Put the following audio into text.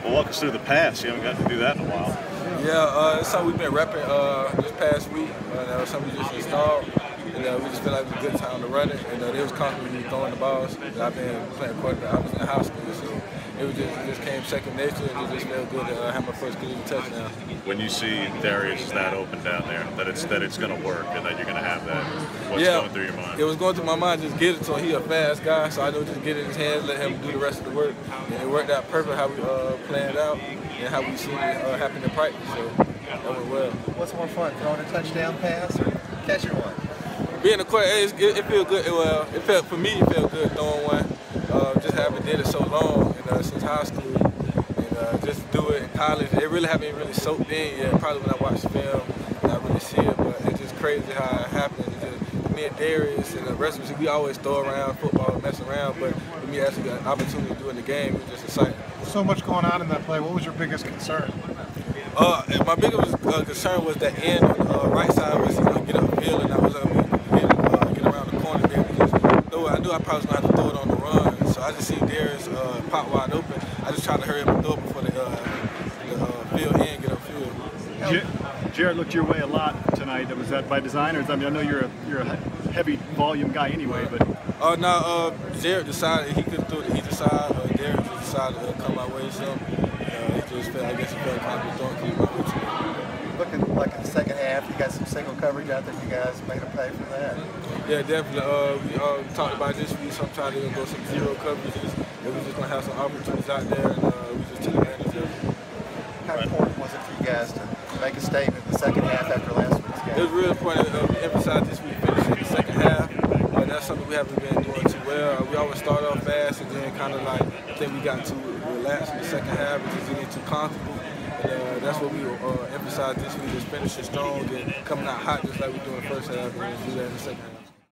Well, walk us through the pass. You haven't gotten to do that in a while. Yeah, it's something we've been repping this past week. That was something we just installed, and we just feel like it was a good time to run it. And they was constantly throwing the balls. And I've been playing quarterback. I was in high school, so it just came second nature, and it just felt good to have my first good touchdown. When you see Darius is that open down there, that it's going to work, and that you're going to have that, what's going through your mind? It was going through my mind, just get it to him. He's a fast guy, so I knew just get it in his hands, let him do the rest of the work. And it worked out perfect how we planned out and how we seen it happen in practice. So that went well. What's more fun, throwing a touchdown pass or catching one? Being a quarterback, it feels good. For me, it felt good throwing one. Just having did it so long, since high school, and just do it in college. It really haven't really soaked in yet. Probably when I watch film, I really see it, but it's just crazy how it happened. Me and Darius and the rest of us, we always throw around football, mess around, but when we actually got an opportunity to do it in the game, it was just exciting. So much going on in that play. What was your biggest concern? My biggest concern was that end on the right side was get upfield, and I was able to get around the corner there. Because I knew I probably was going to have to throw it on the run, so I just see Darius pop wide open. I just tried to hurry up and throw it before the field end get upfield. Jared looked your way a lot tonight. Was that by design, or I know you're a heavy volume guy anyway, but no, Jared decided he couldn't throw it to either side. Derek just decided to come my way some. I guess he felt comfortable throwing it my way to me. Looking like in the second half, you got some single coverage out there. You guys made a play for that. Yeah, definitely. We talked about this week. Sometimes they're gonna go some zero coverages, and we're just gonna have some opportunities out there, and we just took advantage of it. How important was it for you guys to make a statement in the second half after last week's game? It was really important. We emphasized this week finishing in the second half. That's something we haven't been doing too well. We always start off fast and then kind of like, I think we got too relaxed in the second half and just getting too comfortable. And that's what we emphasized this week, is finishing strong and coming out hot just like we do in the first half, and do that in the second half.